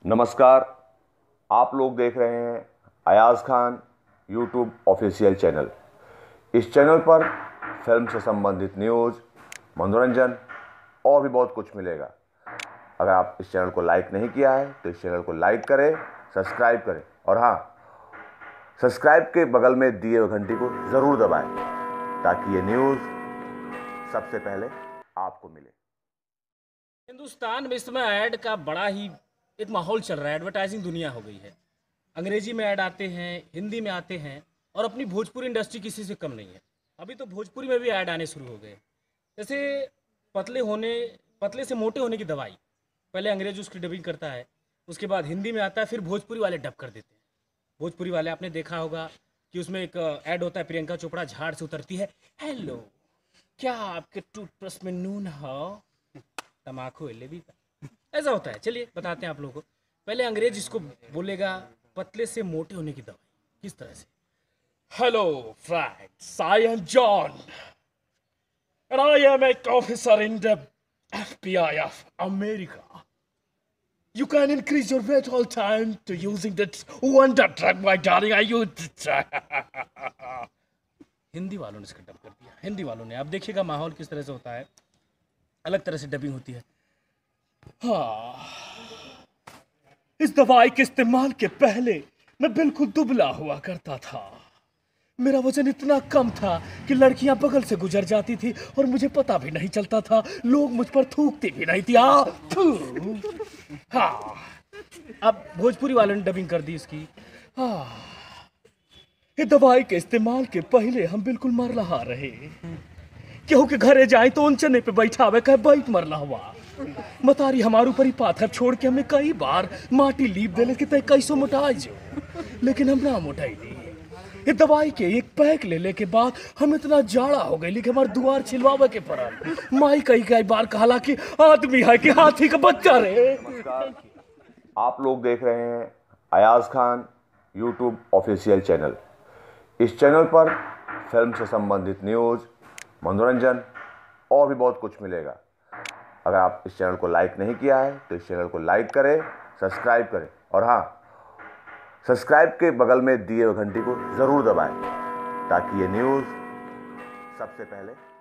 नमस्कार। आप लोग देख रहे हैं Ayaz Khan YouTube official channel. इस चैनल पर फिल्म से संबंधित न्यूज़, मनोरंजन और भी बहुत कुछ मिलेगा। अगर आप इस चैनल को लाइक नहीं किया है तो इस चैनल को लाइक करें, सब्सक्राइब करें और हाँ, सब्सक्राइब के बगल में दिए हुए घंटी को ज़रूर दबाएं ताकि ये न्यूज़ सबसे पहले आपको मिले। हिंदुस्तान में इस समय ऐड का बड़ा ही एक माहौल चल रहा है। एडवर्टाइजिंग दुनिया हो गई है। अंग्रेजी में ऐड आते हैं, हिंदी में आते हैं, और अपनी भोजपुरी इंडस्ट्री किसी से कम नहीं है। अभी तो भोजपुरी में भी ऐड आने शुरू हो गए। जैसे पतले होने पतले से मोटे होने की दवाई, पहले अंग्रेज उसकी डबिंग करता है, उसके बाद हिंदी में आता है, फिर भोजपुरी वाले डब कर देते हैं। भोजपुरी वाले आपने देखा होगा कि उसमें एक ऐड होता है, प्रियंका चोपड़ा झाड़ से उतरती है, हेलो क्या आपके टूथब्रश में नून हो, तमाकू ले भी था। ऐसा होता है। चलिए बताते हैं आप लोगों को। पहले अंग्रेज इसको बोलेगा पतले से मोटे होने की दवाई किस तरह से। Hello friends, I am John and I am एक officer in the FBI of America. You can increase your weight all time to using that wonder drug, my darling. I use Hindi वालों ने इसका डब कर दिया। हिंदी वालों ने। अब देखिएगा माहौल किस तरह से होता है। अलग तरह से डबिंग होती है। हाँ, इस दवाई के इस्तेमाल के पहले मैं बिल्कुल दुबला हुआ करता था। मेरा वजन इतना कम था कि लड़कियां बगल से गुजर जाती थी और मुझे पता भी नहीं चलता था। लोग मुझ पर थूकते भी नहीं थी। हाँ, अब भोजपुरी वालों ने डबिंग कर दी इसकी। हाँ, ये दवाई के इस्तेमाल के पहले हम बिल्कुल मर रहा रहे। केहू के घरे जाए तो उन चने पे बैठा हुआ कहे बैठ मरला हुआ। मतारी हमारे ऊपर ही पाथर छोड़ के हमें कई बार माटी लीप देले कि तय कैसो मोटाई जो, लेकिन हम ना मोटाई दी। ये दवाई के एक पैक ले के बाद हम इतना जाड़ा हो गए कि हमारे दुआर छिलवावे के पड़ल। माई कई बार कहला कि आदमी है कि हाथी का बच्चा रे। नमस्कार। आप लोग देख रहे हैं Ayaz Khan YouTube official channel. इस चैनल पर फिल्म से संबंधित न्यूज़, मनोरंजन और भी बहुत कुछ मिलेगा। अगर आप इस चैनल को लाइक नहीं किया है तो इस चैनल को लाइक करें, सब्सक्राइब करें और हाँ, सब्सक्राइब के बगल में दिए हुए घंटी को ज़रूर दबाएं ताकि ये न्यूज़ सबसे पहले